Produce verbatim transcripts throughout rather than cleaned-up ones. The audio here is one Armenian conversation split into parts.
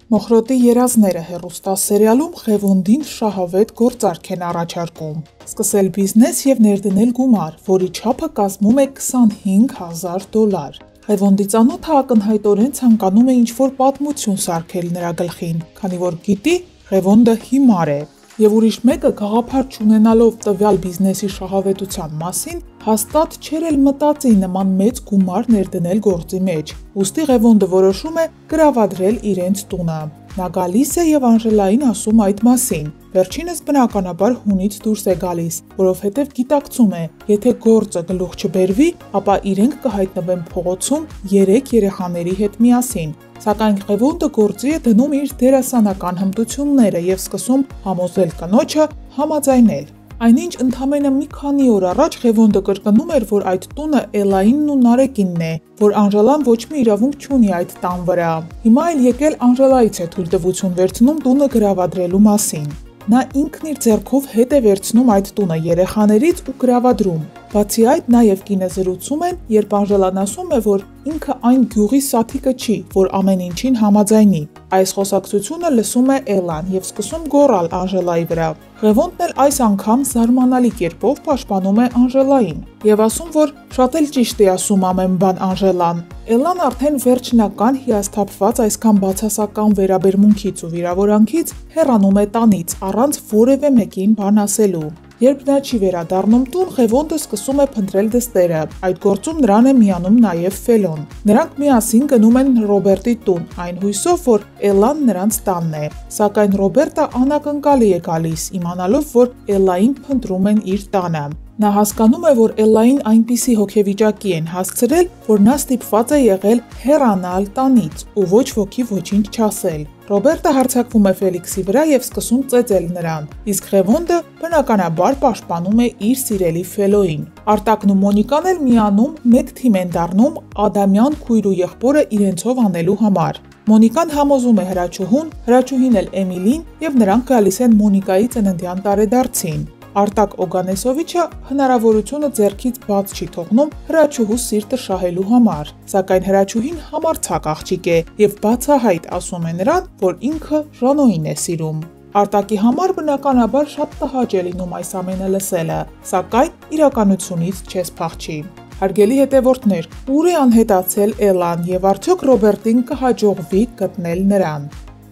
Մոխրոտի երազները հեռուստասերիալում Ղևոնդին շահավետ գործարք են առաջարկում։ Սկսել բիզնես եւ ներդնել գումար, որի չափը կազմում է քսանհինգ հազար դոլար։ Ղևոնդի ծանոթը ակնհայտորեն ցանկանում է ինչ-որ պատմություն սարքել նրա գլխին, քանի որ գիտի Ղևոնդը հիմար է։ Եվ ուրիշ մեկը գաղափար չունենալով տվյալ բիզնեսի շահավետության մասին, հաստատ չէր էլ մտածի նման մեծ գումար ներդնել գործի մեջ։ Ուստի Ղևոնդը որոշում է գրավադրել իրենց տունը։ Նա գալիս է եւ Անժելային ասում այդ մասին։ Վերջինս բնականաբար հունից դուրս է գալիս, որովհետև գիտակցում է, եթե գործը գլուխ չբերվի, ապա իրենք կհայտնվեն փողոցում երեք երեխաների հետ միասին։ Սակայն Ղևոնդը գործի է դնում իր դերասանական հմտությունները եւ սկսում համոզել կնոջը համաձայնել։ Այնինչ ընդամենը մի քանի օր առաջ Ղևոնդը կրկնում էր, որ այդ տունը Էլայինն ու Նարեկինն է, որ Անժելան ոչ մի իրավունք չունի այդ տան վրա։ Հիմա էլ եկել Անժելայից է թույլտվություն վերցնում տունը գրավադրելու մասին։ Նա ինքն իր ձեռքով հետ է վերցնում այդ տունը երեխաներից ու գրավադրում։ Բացի այդ, նաև կինը զրուցում են, երբ Անժելան ասում է, որ ինքը այն գյուղի սաթիկը չի, որ ամեն ինչին համաձայնի։ Այս խոսակցությունը լսում է Էլան եւ սկսում գոռալ Անժելայի վրա։ Ղևոնդն էլ այս անգամ զարմանալի կերպով պաշտպանում է Անժելային եւ ասում, որ շատ էլ ճիշտ է ասում ամեն բան Անժելան։ Էլան արդեն վերջնական հիասթափված այսքան բացասական վերաբերմունքից ու վիրավորանքից հեռանում է տանից առանց որևէ մեկին բան ասելու։ Երբ նա չի վերադառնում տուն, Ղևոնդը սկսում է փնտրել դստերը։ Այդ գործում նրան է միանում նաև Ֆելոն։ Նրանք միասին գնում են Ռոբերտի տուն, այն հույսով, որ Էլան նրանց տանն է։ Սակայն Ռոբերտը անակնկալի է գալիս, իմանալով, որ Էլային փնտրում են իր տանը։ Նա հասկանում է, որ Էլային այնպիսի հոգեվիճակի են հասցրել, որ նա ստիպված է եղել հեռանալ տանից ու ոչ ոքի ոչինչ չասել։ Ռոբերտը հարձակվում է Ֆելիքսի վրա եւ սկսում ծեծել նրան, իսկ Ղևոնդը բնականաբար պաշտպանում է իր սիրելի Ֆելոյին։ Արտակն ու Մոնիկան էլ միանում մեկ թիմ են դառնում Ադամյան քույր ու եղբորը իրենցով անելու համար։ Մոնիկան համոզում է Հրաչուհուն, Հրաչուհին էլ Էմիլին եւ նրանք գալիս են Մոնիկայի ծննդյան տարեդարձին։ Արտակ Օգանեսովիչը հնարավորությունը ձեռքից բաց չի թողնում Հրաչուհու սիրտը շահելու համար, սակայն Հրաչուհին համարձակ աղջիկ է եւ բացահայտ ասում է նրան, որ ինքը Ժանոյին է սիրում։ Արտակի համար բնականաբար շատ տհաճ է լինում այս ամենը լսելը, սակայն իրականությունից չես փախչի։ Հարգելի հետևորդներ, ուր է անհետացել Էլան եւ արդյոք Ռոբերտին կհաջողվի գտնել նրան։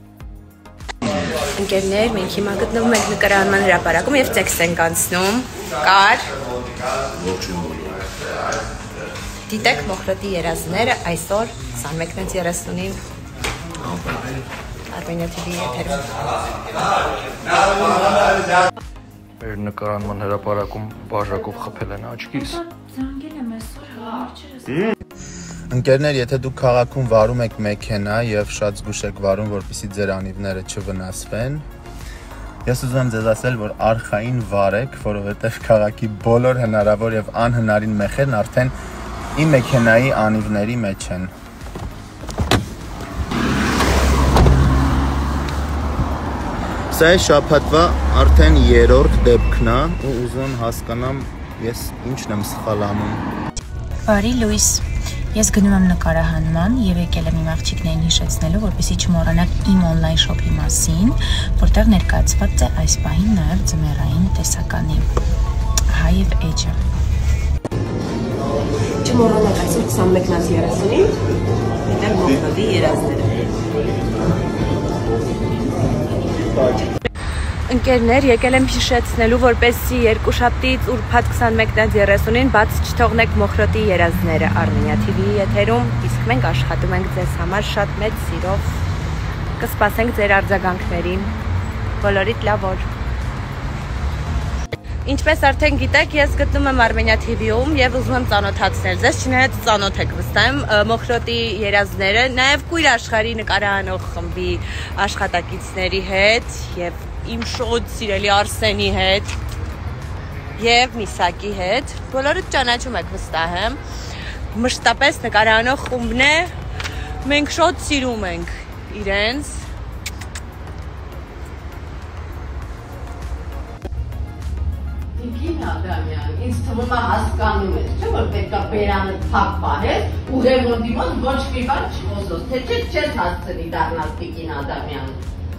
Ընկերներ, մենք հիմա գտնվում ենք նկարահանման հրապարակում եւ տեքստ ենք անցնում։ Կար Դիտեք Մոխրոտի երազները այսօր քսանմեկից երեսունին Արմենիա Թի Վի եթերում։ Մեր նկարահանման հրապարակում բաժակով խփել են աչքիս։ Զանգել եմ այսօր հաղորդչերս։ Ընկերներ, եթե դուք քաղաքում վարում եք մեքենա եւ շատ զգուշ եք վարում, որպեսզի ձեր անիվները չվնասվեն, ես ուզում եմ ձեզ ասել, որ արխային վարեք, որովհետեւ քաղաքի բոլոր հնարավոր եւ անհնարին մեխերն արդեն իմ մեքենայի անիվների մեջ են։ Սա է շաբաթվա արդեն երրորդ դեպքն է ու ուզում եմ հասկանամ ես ինչն եմ սխալ անում։ Բարի լույս։ Ես գնում եմ նկարահանման եւ եկել եմ իմ աղջիկներին հիշեցնելու, որպեսզի չմոռանաք իմ on-line shop-ի մասին, որտեղ ներկայացված է այս պահին նաեւ ձմեռային տեսականի հայև էջը։ Չմոռանաք այսօր քսանմեկից երեսունին դիտել Մոխրոտի երազները։ Ընկերներ, եկել եմ հիշեցնելու, որպեսզի երկուշաբթից ուրբաթ քսանմեկից երեսունին բաց չթողնեք Մոխրոտի երազները Արմենիա Թի Վի եթերում, իսկ մենք աշխատում ենք ձեզ համար շատ մեծ սիրով։ Կսպասենք ձեր արձագանքներին։ Բոլորիդ լավ օր։ Ինչպես արդեն գիտեք, ես գտնում եմ Արմենիա Թի Վի-ում եւ ուզում եմ ծանոթացնել ձեզ, չնայած ծանոթ եք վստահ եմ Մոխրոտի երազները, նաեւ Կույր աշխարհի նկարահանող խմբի աշխատակիցների հետ եւ իմ շոտ սիրելի Արսենի հետ եւ Միսակի հետ։ Բոլորը ճանաչում եք վստահ եմ։ Մշտապես նկարահանող խումբն է։ Մենք շոտ սիրում ենք իրենց։ Տիկին Ադամյան, ինձ թվում է հասկանում ես, չէ՞ որ պետք է բերանը փակ պահես, ու Ռևոնդի մոտ ոչ մի բան չխոսես, թե չէ չես հասցնի դառնալ Տիկին Ադամյան։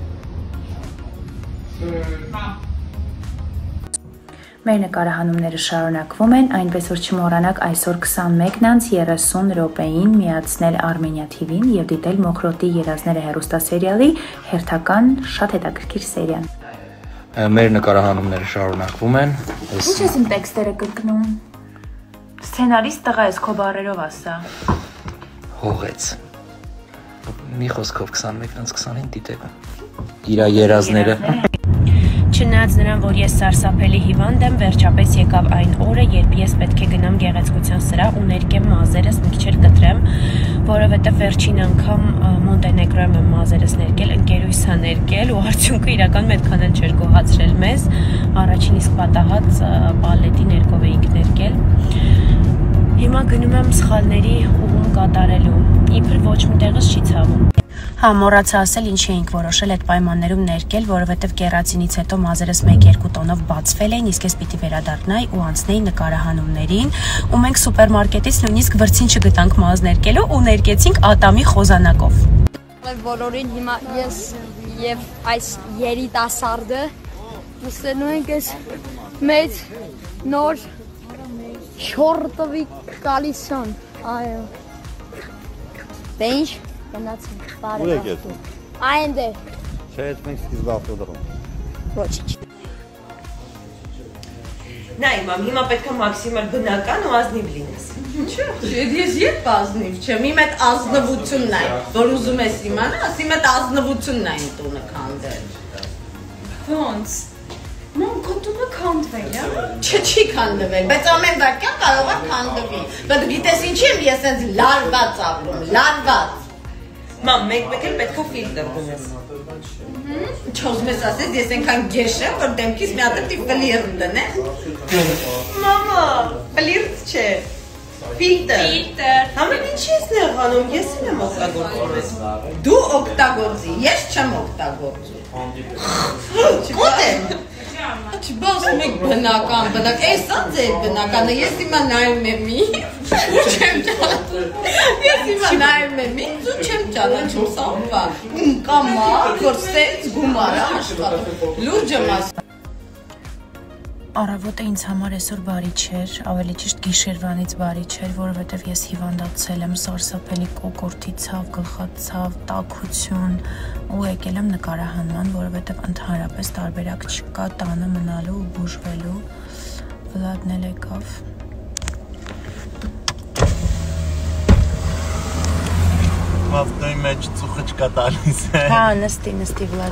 Մեր նկարահանումները շարունակվում են, այնպես որ չմոռանաք այսօր քսանմեկն անց երեսուն րոպեին միացնել Armenia T V-ին եւ դիտել Մոխրոտի երազները հեռուստասերիալի հերթական շատ հետաքրքիր սերիան։ Մեր նկարահանումները շարունակվում են։ Ինչ ես իմ տեքստերը կրկնում։ Սցենարիստ տղա ես քո բառերով ասա։ Հողեց։ Մի խոսքով քսանմեկն անց քսանին դիտեք։ Իրա երազները։ Չնայած նրան, որ ես սարսափելի հիվանդ եմ, վերջապես եկավ այն օրը, երբ ես պետք է գնամ գեղեցկության սրահ ու ներկեմ մազերս մի քիչ կտրեմ, որովհետև վերջին անգամ Մոնտենեգրոյում եմ մազերս ներկել, ընկերույս ա ներկել ու արդյունքը իրական այդքան էլ չէր գոհացրել մեզ, առաջին իսկ պատահած պալետի ներկով էինք ներկել։ Հիմա գնում եմ սխալների ուղում կատարելու, իբր ոչ մի տեղս չի ցավում։ Հա, մոռացա ասել ինչ էինք որոշել այդ պայմաններում ներկել, որովհետև կերացինից հետո մազերս մեկ-երկու տոնով բացվել էին, իսկ ես պիտի վերադառնայի ու անցնեի նկարահանումներին, ու մենք սուպերմարկետից նույնիսկ վրձին չգտանք մազ ներկելու ու ներկեցինք ատամի խոզանակով։ Բոլորին հիմա ես եւ այս երիտասարդը նստելու ենք այս մեծ նոր շորտովի կալիսոն, այո։ Դե ինչ Գնացինք, բարև։ Ուր եք ետում։ Այն դե։ Չէ, ես մենք սկիզբ ավտոդրոմ։ Ոչինչ։ Նայ, մամ, հիմա պետք է մաքսիմալ բնական ու ազնիվ լինես։ Չէ, ես երբ ազնիվ չեմ, իմ այդ ազնվությունն է, որ ուզում ես իմանաս, իմ այդ ազնվությունն է իմ տունը քանդել։ Ոնց։ Մամ, քո տունը քանդվել է։ Չէ, չի քանդվել, բայց ամեն վայրկյան կարող է քանդվի։ Բայց գիտես ինչի՞ եմ ես այնց լարված ապրում, լարված։ Մամ, մեկ-մեկ էլ պետք է ֆիլտր դնես։ Չոզում ես ասես, ես ենքան գեշ եմ, որ դեմքիս մի հատ ֆլիրտ դնես։ Մամա, ֆլիրտ չէ, ֆիլտր։ Ֆիլտր։ Համեն ինչի ես նեղանում, ես էլ եմ օգտագործում ես։ Դու օգտագործի, ես չեմ օգտագործում։ Կոտ եմ։ Չբասում եք բնական, բնական, ես ա ձեր բնականը, ես հիմա նայում եմ ինձ, ու չեմ ճանաչում, ես հիմա նայում եմ ինձ ու չեմ ճանաչում, սա ուվա, ում կամա, որ սենց գումար աշխատում, լուրջ եմ ասում։ Առավոտը ինձ համար այսօր բարի չէր, ավելի ճիշտ գիշերվանից բարի չէր, որովհետև ես հիվանդացել եմ, սարսափելի կոկորտի ցավ, գլխացավ, տաքություն ու եկել եմ նկարահանման, որովհետև ընդհանրապես տարբերակ չկա տանը մնալու ու բուժվելու։ Վլադն էլ եկավ։ Ավտոյի մեջ ծուխը չկա տալիս է։ Հա, նստի, նստի Վլադ։